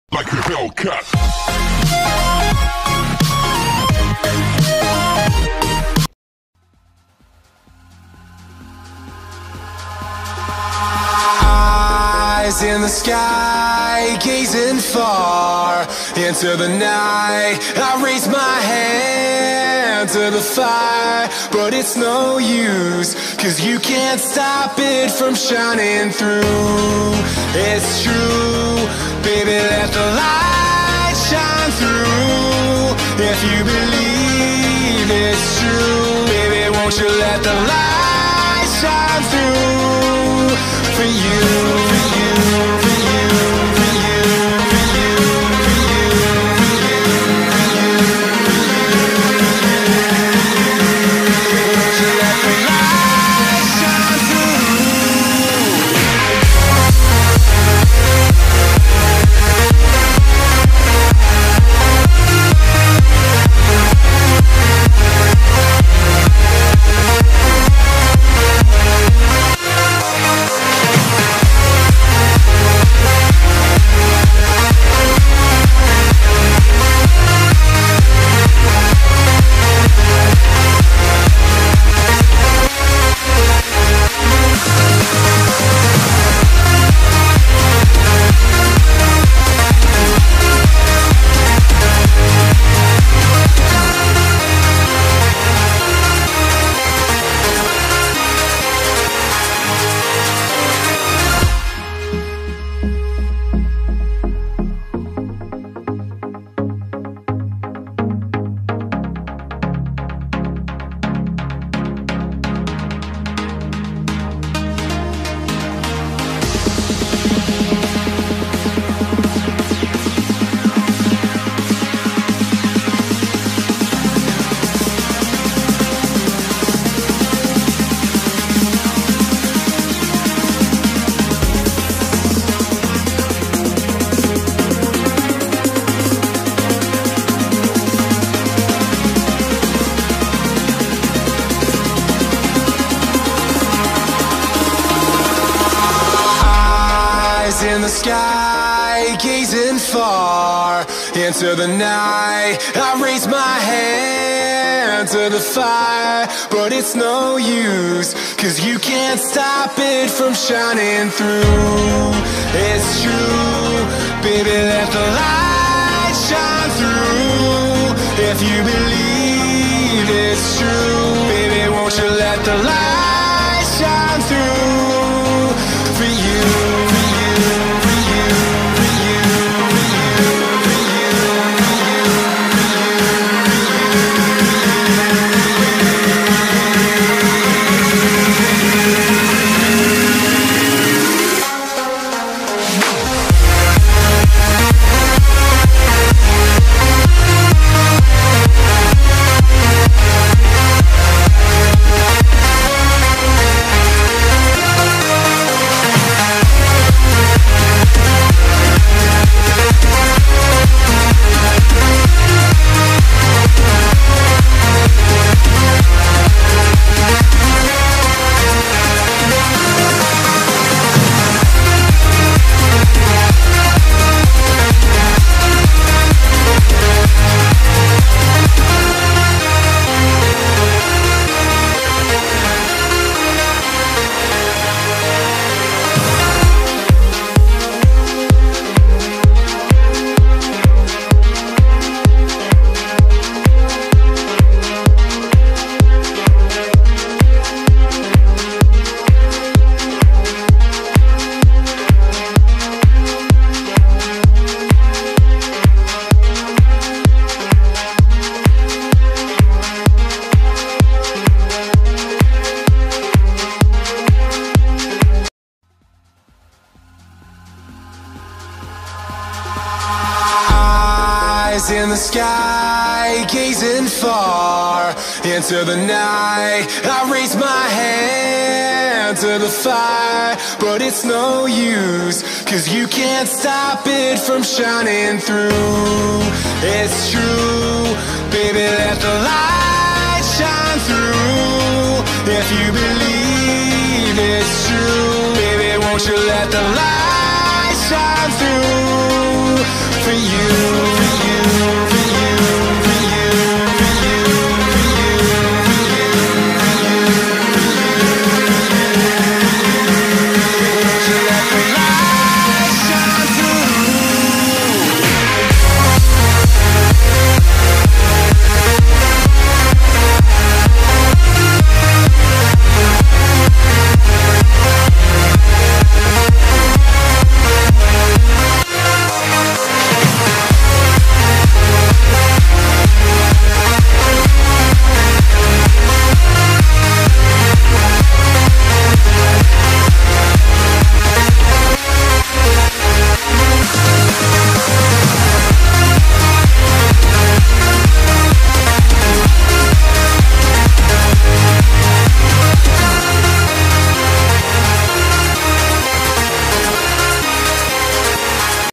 like a Hellcat. Eyes in the sky, gazing far into the night. I raise my hand to the fire, but it's no use, 'cause you can't stop it from shining through. It's true, baby, let the light shine through. If you believe it's true, baby, won't you let the light shine through for you, for you, for you, for you, for you, for you, for you, for you, won't you let the light shine through? In the sky, gazing far into the night. I raise my hand to the fire, but it's no use, 'cause you can't stop it from shining through. It's true, baby, let the light shine through. If you believe it's true, baby, won't you let the light shine through for you, for you, for you, for you, for you, for you, for you, in the sky, gazing far into the night. I raise my hand to the fire, but it's no use, 'cause you can't stop it from shining through. It's true, baby, let the light shine through. If you believe it's true, baby, won't you let the light shine through